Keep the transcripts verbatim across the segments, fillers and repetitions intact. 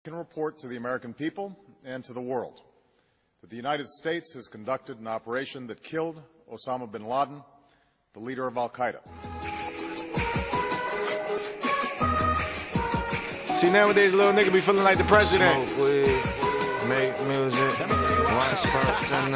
I can report to the American people and to the world that the United States has conducted an operation that killed Osama bin Laden, the leader of Al-Qaeda. See, nowadays, little nigga be feeling like the president. Smoke weed, make music, watch sports and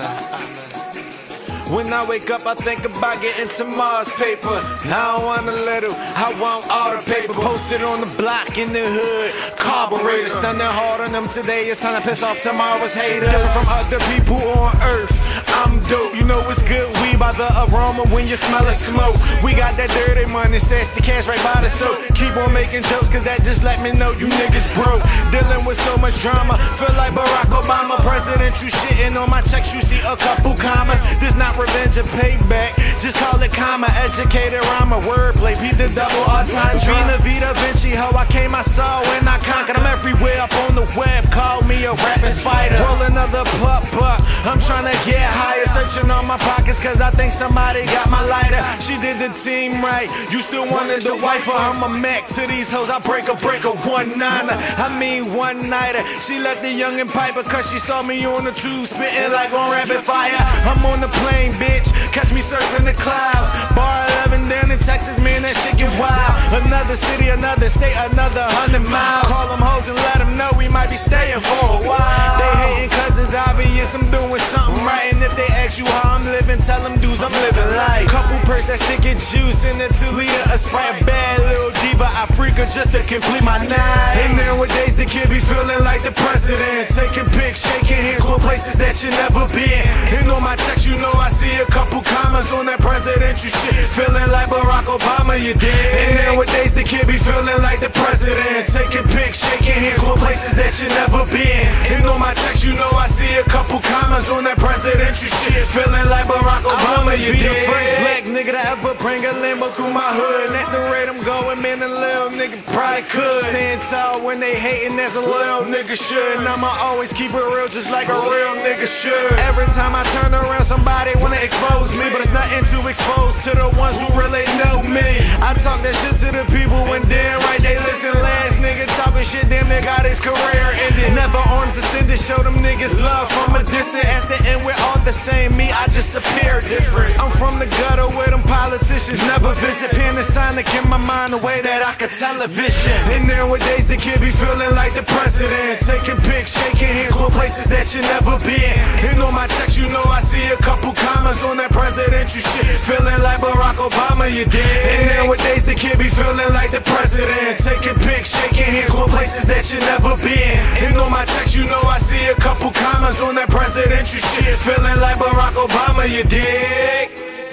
when I wake up, I think about getting some Mars paper. Now I want a little, I want all the paper. Posted on the block in the hood, carburetor. Stunning hard on them today, it's time to piss off tomorrow's haters. Different from other people on earth, I'm dope. You know it's good weed by the aroma when you smell a smoke. We got that dirty money, stash the cash right by the soap. Keep on making jokes, cause that just let me know you niggas broke. Dealing with so much drama, feel like Barack Obama. President, you shitting on my checks, you see a couple commas. This not revenge or payback, just call it karma. Educated rhyme, wordplay, beat the double all time. Vina Vita Vinci, how I came, I saw when I conquered. I'm everywhere up on the web, call me a rapping spider. Roll another pup up, I'm trying to get higher. Searching on my pockets cause I think somebody got my lighter. She did the team right, you still wanted the wife. I'm a Mac to these hoes, I break a break a one niner. I mean one nighter. She let the youngin' pipe cause she saw me on the tube, spitting like on rapid fire. I'm on the plane, bitch, catch me surfing the clouds. Bar eleven down in Texas, man, that shit get wild. Another city, another state, another hundred miles. Call them hoes and let them know we might be staying for a while. They hating cause it's obvious I'm doing something right. And if they ask you how I'm living, tell them dudes I'm living life. Couple perks that stick in juice in the two liter, a Sprite, a bad little diva Africa just to complete my night. And nowadays the kid be feeling like the president, taking pics, shaking hands, going places that you never been. And on my checks you know I see a couple commas on that presidential shit. Feeling like Barack Obama, you did. And nowadays the kid be feeling like the president, taking pics, shaking hands, going places that you never been. And on my checks you know I see a couple commas on that presidential shit. Feeling like Barack Obama, you did. The first black nigga to ever bring a Lambo through my hood. And at the rate I'm going, man, a little nigga probably could stand tall when they hating as a little nigga should. And I'ma always keep it real just like a real nigga should. Every time I turn around somebody wanna expose me, but it's nothing to expose to the ones who really know me. I talk that shit to the people when damn right they listen. Last nigga talking shit, damn nigga got his career ended. Never arms extended, show them niggas love from a distance. At the end we're all the same, me I just appear different. I'm from the gutter where them politicians never visit. Panasonic in my mind the way that I could television. And nowadays the kid be feeling like the president, taking pics, shaking hands, going places that you never been. And on my checks you know I see a couple commas on that presidential shit. Feeling like Barack Obama, you did. And nowadays the kid be feeling like the president, taking pics, shaking hands, going places that you never been. And on my checks you know I see a couple commas on that presidential shit. Feeling like Barack Obama, you dig?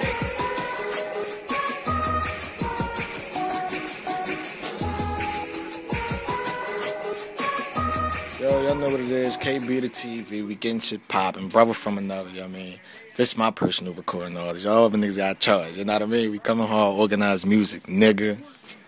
Yo, y'all know what it is. K B the T V. We getting shit poppin'. Brother from another, you know what I mean? This is my personal recording artist. Y'all other niggas got charged, you know what I mean? We coming hard, organized music, nigga.